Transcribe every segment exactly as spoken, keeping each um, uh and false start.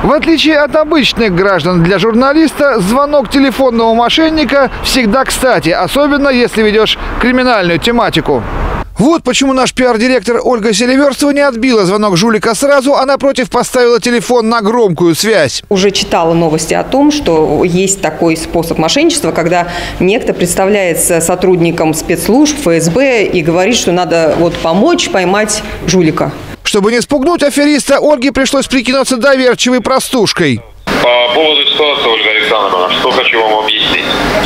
В отличие от обычных граждан, для журналиста звонок телефонного мошенника всегда кстати, особенно если ведешь криминальную тематику. Вот почему наш пиар-директор Ольга Селиверстова не отбила звонок жулика сразу, а напротив поставила телефон на громкую связь. Уже читала новости о том, что есть такой способ мошенничества, когда некто представляется сотрудником спецслужб, эф эс бэ и говорит, что надо вот помочь поймать жулика. Чтобы не спугнуть афериста, Ольге пришлось прикинуться доверчивой простушкой. По поводу ситуации, Ольга Александровна, что хочу вам объяснить.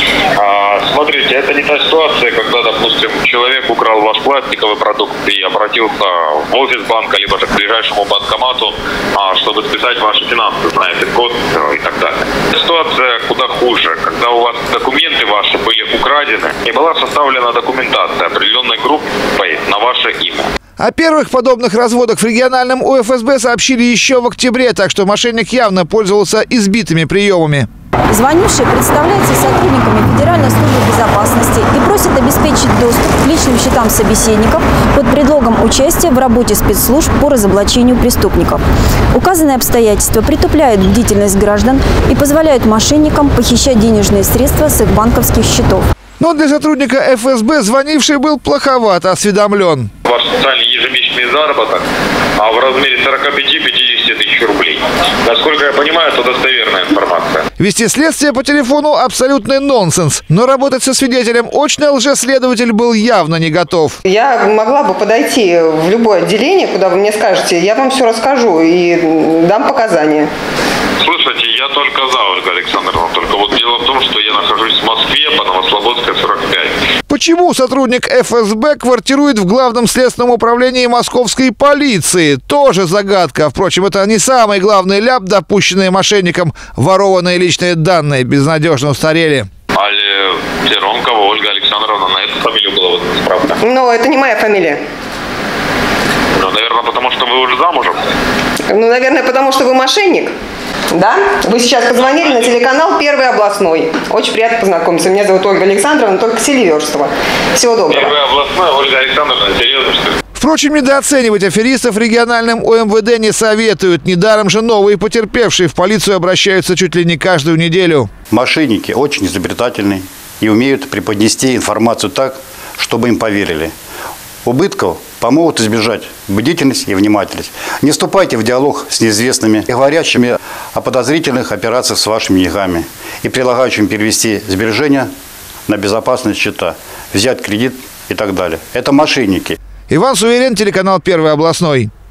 А, смотрите, это не та ситуация, когда, допустим, человек украл ваш пластиковый продукт и обратился в офис банка, либо же к ближайшему банкомату, а, чтобы списать ваши финансы, знаете, код и так далее. Ситуация куда хуже, когда у вас документы ваши были украдены и была составлена документация определенной группой на ваше имя. О первых подобных разводах в региональном у эф эс бэ сообщили еще в октябре, так что мошенник явно пользовался избитыми приемами. Звонивший представляется сотрудниками Федеральной службы безопасности и просит обеспечить доступ к личным счетам собеседников под предлогом участия в работе спецслужб по разоблачению преступников. Указанные обстоятельства притупляют бдительность граждан и позволяют мошенникам похищать денежные средства с их банковских счетов. Но для сотрудника эф эс бэ звонивший был плоховато осведомлен. Ваш социальный ежемесячный заработок а в размере сорока пяти — пятидесяти тысяч рублей. Насколько я понимаю, это достоверная информация. Вести следствие по телефону – абсолютный нонсенс. Но работать со свидетелем очно лжеследователь был явно не готов. Я могла бы подойти в любое отделение, куда вы мне скажете, я вам все расскажу и дам показания. Слушайте, я только за, Ольга Александровна. Только вот дело в том, что я нахожусь в Москве, по Новослободской, сорок пять. Почему сотрудник эф эс бэ квартирует в Главном следственном управлении московской полиции? Тоже загадка. Впрочем, это не самый главный ляп, допущенный мошенником. Ворованные личные данные безнадежно устарели. Али Теронкова Ольга Александровна, на эту фамилию была вот справка. Но это не моя фамилия. Ну, наверное, потому что вы уже замужем. Ну, наверное, потому что вы мошенник. Да? Вы сейчас позвонили на телеканал «Первый областной». Очень приятно познакомиться. Меня зовут Ольга Александровна, только Селиверстова. Всего доброго. Первый областной, Ольга Александровна, серьезно, что ли? Впрочем, недооценивать аферистов региональным у эм вэ дэ не советуют. Недаром же новые потерпевшие в полицию обращаются чуть ли не каждую неделю. Мошенники очень изобретательны и умеют преподнести информацию так, чтобы им поверили. Убытков помогут избежать бдительность и внимательность. Не вступайте в диалог с неизвестными, говорящими о подозрительных операциях с вашими деньгами и предлагающими перевести сбережения на безопасные счета, взять кредит и так далее. Это мошенники. Иван Суверен, телеканал «Первый областной».